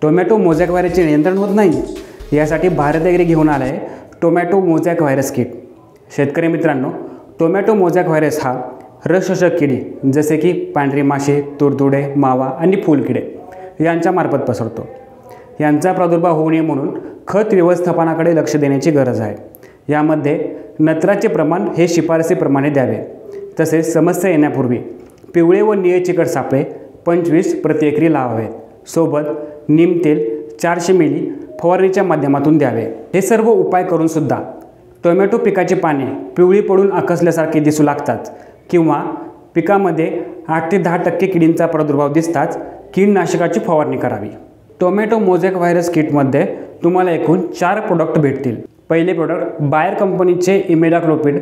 Tomato mosaic व्हायरसचे नियंत्रण होत नाही, यासाठी भारत ॲग्री घेऊन आला आहे टोमॅटो मोझॅक व्हायरस किट। शेतकरी मित्रांनो, टोमॅटो मोझॅक व्हायरस हा रस शोषक किडी जसे की पांढरी माशी, तुडतुडे, मावा आणि फुलकिडे यांच्यामार्फत पसरतो। यांचा प्रादुर्भाव होऊ नये म्हणून खत व्यवस्थापनाकडे लक्ष देण्याची गरज आहे। यामध्ये नत्राचे प्रमाण हे शिफारसीप्रमाणे द्यावे। तसेच समस्या येण्यापूर्वी पिवळे व निळे चिकट सापळे 25 प्रति एकरी लावावेत। सोबत नीम तेल 400 मिली फवारणीच्या माध्यमातून द्यावे। हे सर्व उपाय करून सुद्धा टोमॅटो पिकाची पाने पिवळी पडून आकसल्यासारखे दिसू लागतात किंवा पिकामध्ये 8 ते 10% किडींचा प्रादुर्भाव दिसताच कीडनाशकाची फवारणी करावी। टोमॅटो मोझॅक व्हायरस किटमध्ये तुम्हाला एकूण 4 प्रोडक्ट भेटतील। पहिले प्रोडक्ट बायर कंपनीचे इमिडाक्लोपिड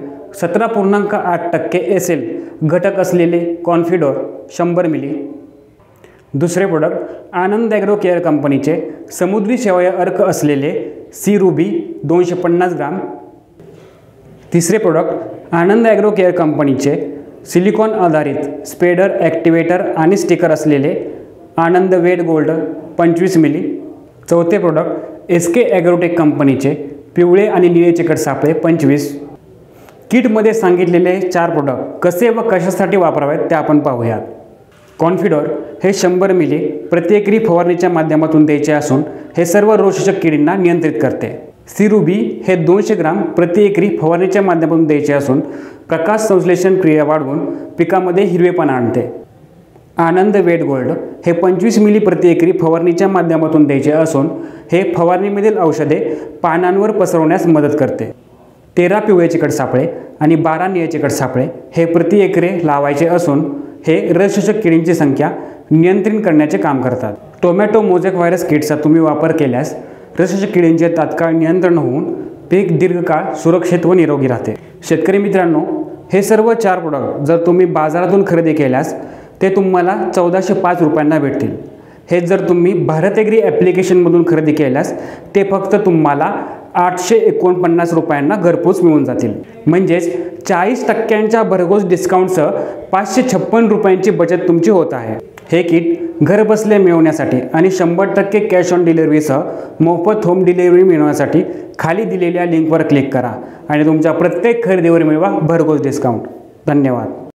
17.8% एसएल घटक असलेले कॉन्फिडोर 100 मिली। दुसरे प्रोडक्ट आनंद ॲग्रो केअर कंपनीचे समुद्री शेवया अर्क असलेले सी रुबी 250 ग्राम। तिसरे प्रोडक्ट आनंद ॲग्रो केअर कंपनीचे सिलिकॉन आधारित स्प्रेडर, ॲक्टिवेटर आणि स्टिकर असलेले आनंद वेट गोल्ड 25 मिली। चौथे प्रोडक्ट एसके ॲग्रोटेक कंपनीचे पिवळे आणि निळे चिकट सापळे 25। किटमध्ये सांगितलेले 4 प्रोडक्ट कसे व कशासाठी वापरावेत ते आपण पाहूयात। कॉन्फिडोर हे 100 मिली प्रति एकरी फवारणीच्या माध्यमातून द्यायचे असून हे सर्व रोगशोषक किडींना नियंत्रित करते। सी रुबी हे 200 ग्राम प्रति एकरी फवारणीच्या माध्यमातून द्यायचे असून प्रकाश संश्लेषण क्रिया वाढवून पिकामध्ये हिरवेपणा आणते। आनंद वेट गोल्ड हे 25 मिली प्रति एकरी फवारणीच्या माध्यमातून द्यायचे असून हे फवारणीमधील औषधे पानांवर पसरवण्यास मदत करते। 13 पिवळे चिकट सापळे आणि 12 निळे चिकट सापळे हे प्रति एकरे लावायचे असून हे रसशोषक किडींची संख्या नियंत्रित करण्याचे काम करतात। टोमॅटो मोझॅक व्हायरस किटचा तुम्ही वापर केल्यास रसशोषक किडींचे तात्काळ नियंत्रण होऊन पीक दीर्घकाळ सुरक्षित व निरोगी राहते। शेतकरी मित्रांनो, हे सर्व 4 प्रोडक्ट जर तुम्ही बाजारातून खरेदी केल्यास ते तुम्हाला 1405 रुपयांना भेटतील। हे जर तुम्ही भारत ॲग्री ॲप्लिकेशनमधून खरेदी केल्यास ते फक्त तुम्हाला 849 रुपयांना घरपोच मिळून जातील। म्हणजेच 40% भरघोस डिस्काउंटसह 556 रुपयांची बचत तुमची होत आहे। हे किट घरबसल्या मिळवण्यासाठी आणि 100% कॅश ऑन डिलिव्हरीसह मोफत होम डिलिव्हरी मिळवण्यासाठी खाली दिलेल्या लिंकवर क्लिक करा आणि तुमच्या प्रत्येक खरेदीवर मिळवा भरघोस डिस्काउंट। धन्यवाद।